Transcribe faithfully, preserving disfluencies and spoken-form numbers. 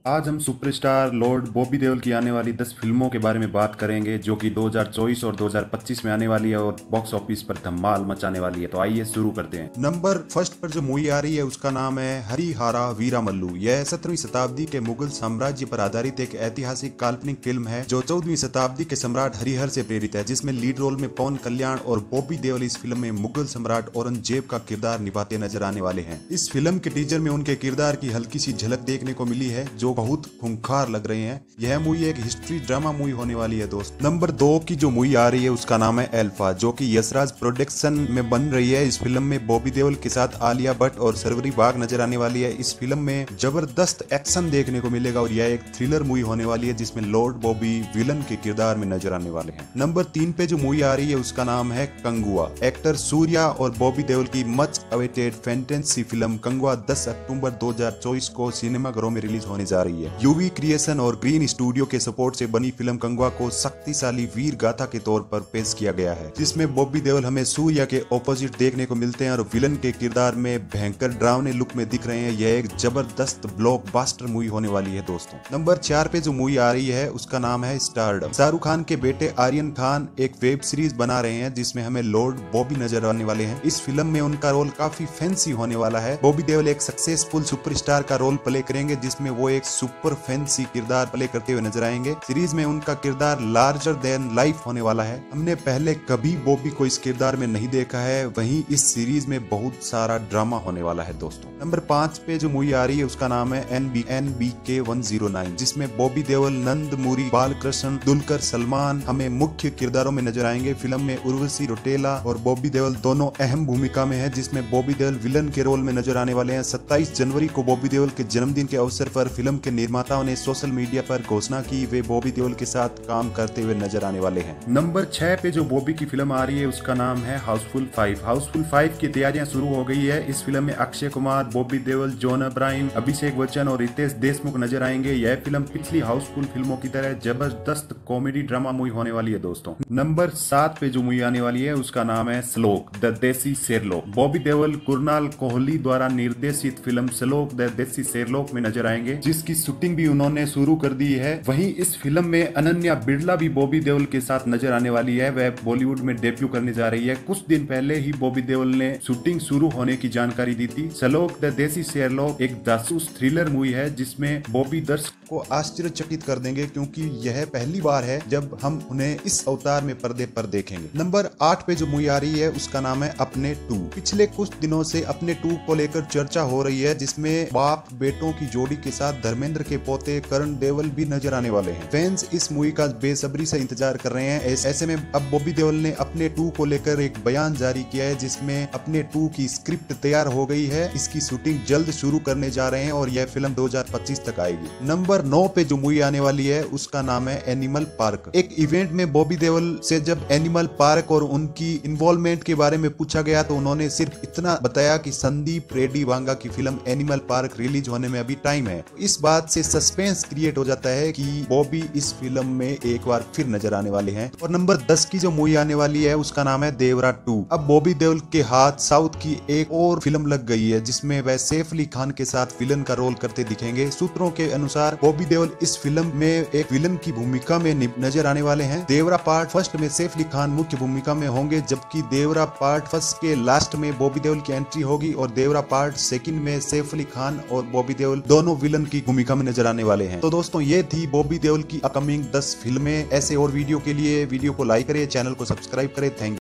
आज हम superstar Lord Bobby Deol की आने वाली दस फिल्मों के बारे में बात करेंगे जो कि दो हज़ार चौबीस और दो हज़ार पच्चीस में आने वाली है और बॉक्स ऑफिस पर धमाल मचाने वाली है। तो आइए शुरू करते हैं। नंबर फर्स्ट पर जो मूवी आ रही है उसका नाम है हरिहरा वीरामल्लू। यह सत्रहवीं शताब्दी के मुगल साम्राज्य पर आधारित एक ऐतिहासिक काल्पनिक फिल्म है जो चौदहवीं शताब्दी के सम्राट हरिहर से प्रेरित है, जिसमें लीड रोल में पवन कल्याण और बॉबी देओल इस फिल्म में मुगल सम्राट औरंगजेब का किरदार निभाते नजर आने वाले हैं। इस फिल्म के टीजर में उनके किरदार की हल्की सी झलक देखने को मिली है जो बहुत खूंखार लग रहे हैं। यह मूवी एक हिस्ट्री ड्रामा मूवी होने वाली है दोस्त। नंबर दो की जो मूवी आ रही है उसका नाम है अल्फा, जो कि यशराज प्रोडक्शन में बन रही है। इस फिल्म में बॉबी देओल के साथ आलिया भट्ट और शर्वरी बाग नजर आने वाली है। इस फिल्म में जबरदस्त एक्शन देखने को मिलेगा और यह एक थ्रिलर मूवी होने वाली है जिसमें लॉर्ड बॉबी विलन के किरदार में नजर आने वाले हैं। नंबर तीन पे जो मूवी आ रही है उसका नाम है कंगुआ। एक्टर सूर्या और बॉबी देओल की much awaited fantasy film Kanguva दस अक्टूबर दो हज़ार चौबीस को सिनेमाघरों में रिलीज होने जा रही है। यूवी क्रिएशन और ग्रीन स्टूडियो के सपोर्ट से बनी फिल्म कंगुआ को शक्तिशाली वीर गाथा के तौर पर पेश किया गया है, जिसमें बॉबी देओल हमें सूर्या के ऑपोजिट देखने को मिलते हैं और विलन के किरदार में भयंकर डरावने लुक में दिख रहे हैं। यह एक जबरदस्त ब्लॉकबस्टर मूवी होने वाली है दोस्तों। नंबर चार पे जो मूवी आ रही है उसका नाम है स्टारडम। शाहरुख खान के बेटे आर्यन खान एक वेब सीरीज बना रहे हैं जिसमें हमें लॉर्ड बॉबी नजर आने वाले हैं। इस फिल्म में उनका रोल काफी फैंसी होने वाला है। बॉबी देओल एक सक्सेसफुल सुपरस्टार का रोल प्ले करेंगे जिसमें वो एक सुपर फैंसी किरदार प्ले करते हुए नजर आएंगे। सीरीज में उनका किरदार लार्जर देन लाइफ होने वाला है। हमने पहले कभी बॉबी को इस किरदार में नहीं देखा है, वहीं इस सीरीज में बहुत सारा ड्रामा होने वाला है दोस्तों। नंबर पाँच पे जो मूवी आ रही है उसका नाम है N B N B K one zero nine, जिसमें बॉबी देओल, नंदमुरी, बालकृष्ण, दुलकर सलमान हमें मुख्य किरदारों में नजर आएंगे। फिल्म में उर्वशी रौटेला और बॉबी देओल दोनों अहम भूमिका में है, जिसमें बॉबी देओल विलन के रोल में नजर आने वाले हैं। सत्ताईस जनवरी को बॉबी देओल के जन्मदिन के अवसर पर फिल्म के निर्माताओं ने सोशल मीडिया पर घोषणा की वे बॉबी देओल के साथ काम करते हुए नजर आने वाले हैं। नंबर छह पे जो बॉबी की फिल्म आ रही है उसका नाम है हाउसफुल फाइव। हाउसफुल फाइव की तैयारियां शुरू हो गई है। इस फिल्म में अक्षय कुमार, बॉबी देओल, जॉन अब्राहम, अभिषेक बच्चन और रितेश देशमुख नजर आएंगे। यह फिल्म पिछली हाउसफुल फिल्मों की तरह जबरदस्त कॉमेडी ड्रामा मूवी होने वाली है दोस्तों। नंबर सात पे जो मूवी आने वाली है उसका नाम है श्लोक द देसी शेरलॉक। बॉबी देओल, कुणाल कोहली द्वारा निर्देशित फिल्म श्लोक द देसी शेरलॉक में नजर आएंगे, जिसकी शूटिंग भी उन्होंने शुरू कर दी है। वहीं इस फिल्म में अनन्या बिरला भी बॉबी देओल के साथ नजर आने वाली है। वह बॉलीवुड में डेब्यू करने जा रही है। कुछ दिन पहले ही बॉबी देओल ने शूटिंग शुरू होने की जानकारी दी थी। श्लोक द देसी शेरलॉक एक जासूस थ्रिलर मूवी है जिसमें बॉबी दर्शक को आश्चर्यचकित कर देंगे क्योंकि यह पहली बार है जब हम उन्हें इस अवतार में पर्दे पर देखेंगे। नंबर आठ पे जो मूवी आ रही है उसका नाम है अपने टू। पिछले कुछ दिनों से अपने टू को लेकर चर्चा हो रही है, जिसमें बाप बेटों की जोड़ी के साथ धर्मेंद्र के पोते करण देओल भी नजर आने वाले हैं। फैंस इस मूवी का बेसब्री से इंतजार कर रहे हैं। ऐसे में अब बॉबी देओल ने अपने टू को लेकर एक बयान जारी किया है जिसमें अपने टू की स्क्रिप्ट तैयार हो गई है। इसकी शूटिंग जल्द शुरू करने जा रहे हैं और यह फिल्म दो हज़ार पच्चीस तक आएगी। नंबर नौ पे जो मूवी आने वाली है उसका नाम है एनिमल पार्क। एक इवेंट में बॉबी देओल से जब एनिमल पार्क और उनकी इन्वॉल्वमेंट के बारे में पूछा गया तो उन्होंने सिर्फ इतना बताया कि संदीप रेड्डी वांगा की फिल्म एनिमल पार्क रिलीज होने में अभी टाइम है। इस बात से सस्पेंस क्रिएट हो जाता है कि बॉबी इस फिल्म में एक बार फिर नजर आने वाले हैं। और नंबर दस की जो मूवी आने वाली है उसका नाम है देवरा टू। अब बॉबी देओल के हाथ साउथ की एक और फिल्म लग गई है जिसमें वह सैफ अली खान के साथ विलन का रोल करते दिखेंगे। सूत्रों के अनुसार बॉबी देओल इस फिल्म में एक विलन की भूमिका में नजर आने वाले हैं। देवरा पार्ट फर्स्ट में सैफ अली खान मुख्य भूमिका में होंगे, जबकि देवरा पार्ट फर्स्ट के लास्ट में बॉबी देओल की एंट्री होगी और देवरा पार्ट सेकंड में सैफ अली खान और बॉबी देओल दोनों विलन की भूमिका में नजर आने वाले हैं। तो दोस्तों ये थी बॉबी देओल की अपकमिंग दस फिल्में। ऐसे और वीडियो के लिए वीडियो को लाइक करें, चैनल को सब्सक्राइब करें। Thank you.